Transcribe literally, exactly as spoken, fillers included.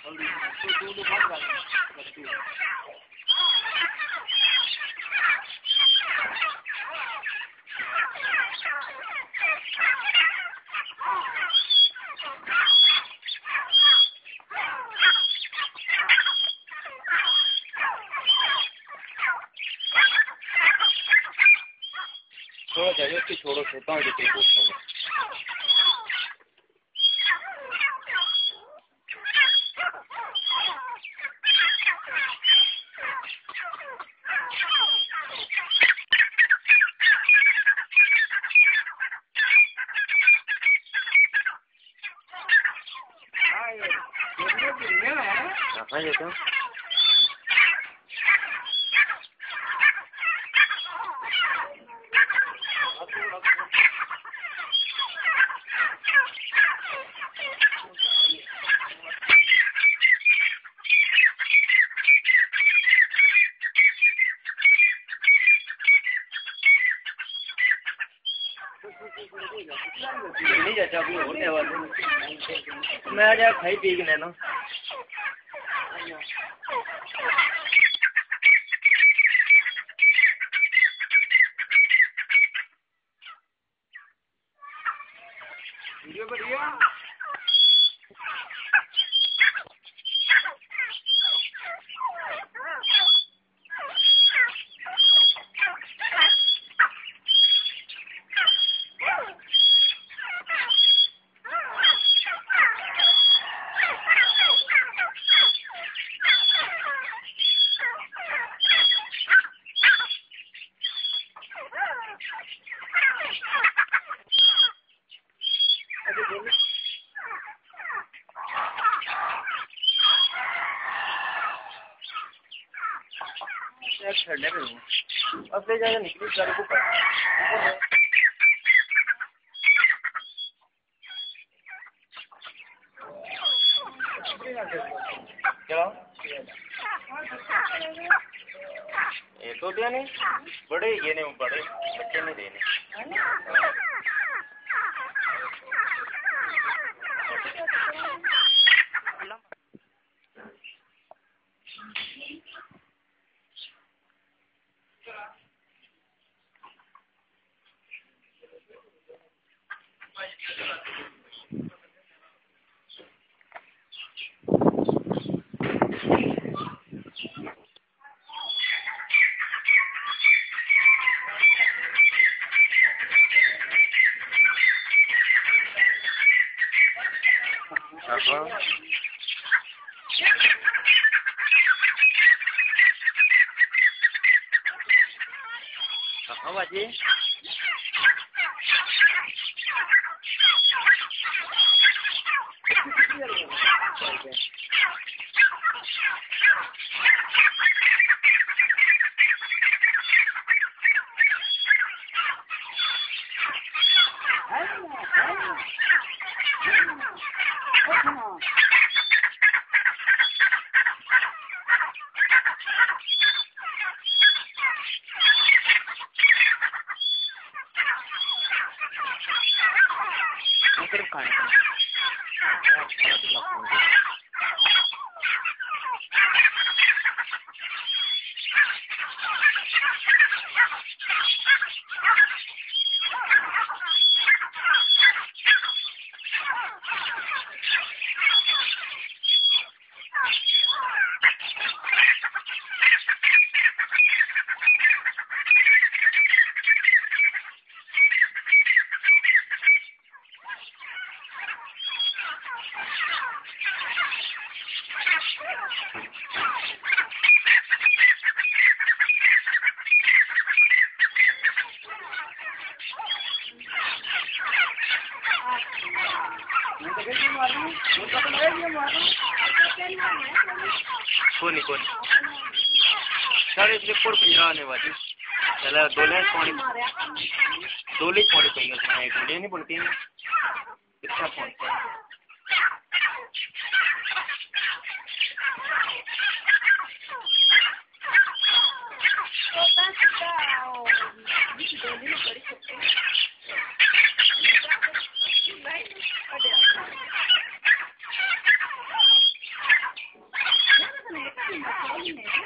थोड़ा जगह उसकी छोड़ो छोटा हो जाती है। हाँ ये तो नहीं जाता अभी होने वाला मैं जा खाई पी के लेना वीडियो बढ़िया छड़ने पे हूँ अब ले जाकर निकली गाड़ी को क्या ये तो दिया नहीं बड़े ये नहीं बड़े बच्चे नहीं देने हाँ बाजी सिर्फ खाने कोनी कोनी सारे इसलिए कोड पंजा आने वाली चला दो ले पानी दो ले पानी पीएगा एक वीडियो नहीं बोलती है कितना फोन नहीं